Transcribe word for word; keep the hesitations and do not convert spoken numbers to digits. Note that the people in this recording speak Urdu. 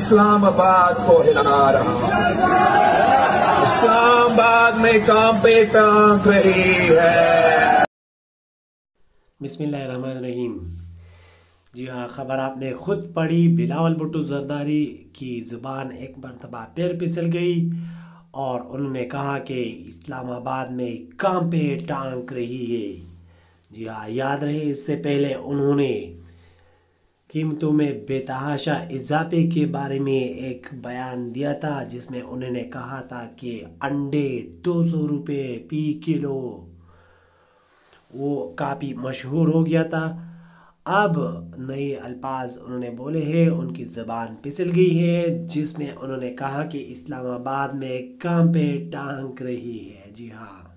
اسلام آباد کو ہلا رہا ہوں۔ اسلام آباد میں کام پہ ٹانک رہی ہے۔ بسم اللہ الرحمن الرحیم۔ جی ہاں، خبر آپ نے خود پڑھی۔ بلاول بھٹو زرداری کی زبان ایک مرتبہ پھر پھسل گئی اور انہوں نے کہا کہ اسلام آباد میں کام پہ ٹانک رہی ہے۔ جی ہاں، یاد رہے اس سے پہلے انہوں نے قیمتوں میں بے تحاشا اضافے کے بارے میں ایک بیان دیا تھا، جس میں انہوں نے کہا تھا کہ انڈے دو سو روپے فی کلو، وہ کافی مشہور ہو گیا تھا۔ اب نئے الفاظ انہوں نے بولے ہیں، ان کی زبان پھسل گئی ہے، جس میں انہوں نے کہا کہ اسلام آباد میں کام پہ ٹانک رہی ہے۔ جی ہاں۔